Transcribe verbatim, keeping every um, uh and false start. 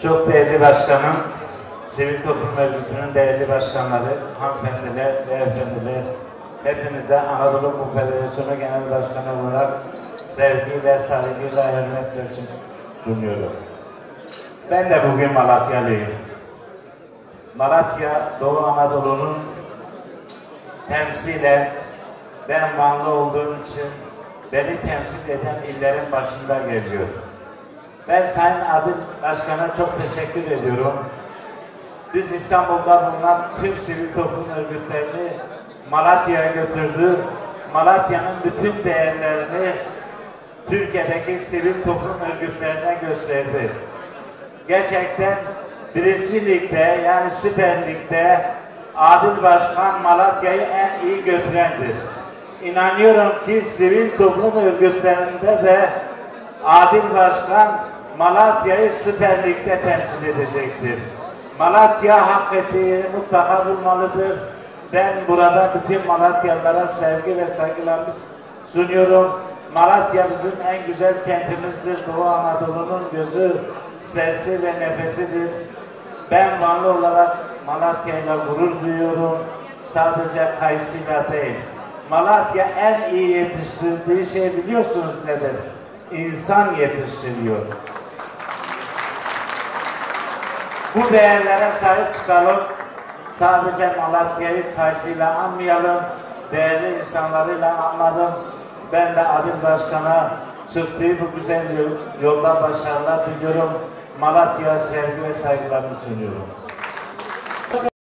Çok değerli başkanım, sivil toplum örgütünün değerli başkanları, hanımefendiler, beyefendiler, hepinize Anadolu Hukuk Federasyonu Genel Başkanı olarak sevgiyle, saygıyla, hürmetle sunuyorum. Ben de bugün Malatyalıyım. Malatya, Doğu Anadolu'nun temsilen, ben Vanlı olduğum için beni temsil eden illerin başında geliyor. Ben Sayın Adil Başkan'a çok teşekkür ediyorum. Biz İstanbul'da bulunan tüm sivil toplum örgütlerini Malatya'ya götürdü. Malatya'nın bütün değerlerini Türkiye'deki sivil toplum örgütlerine gösterdi. Gerçekten birinci ligde, yani Süper Lig'de Adil Başkan Malatya'yı en iyi götürendir. İnanıyorum ki sivil toplum örgütlerinde de Adil Başkan Malatya'yı Süper Lig'de temsil edecektir. Malatya hak ettiği yeri mutlaka bulmalıdır. Ben burada bütün Malatyalılara sevgi ve saygılarımı sunuyorum. Malatya bizim en güzel kentimizdir. Doğu Anadolu'nun gözü, sesi ve nefesidir. Ben Vanlı olarak Malatya'yla gurur duyuyorum. Sadece kayısıyla değil. Malatya en iyi yetiştirdiği şey biliyorsunuz nedir? İnsan yetiştiriyor. Bu değerlere sahip çıkalım. Sadece Malatya'yı Kayısı'yla anmayalım. Değerli insanlarıyla anladım. Ben de Adil Başkan'a çıktığı bu güzel yolda başarılar diliyorum. Malatya'ya sevgi ve saygılarımı sunuyorum.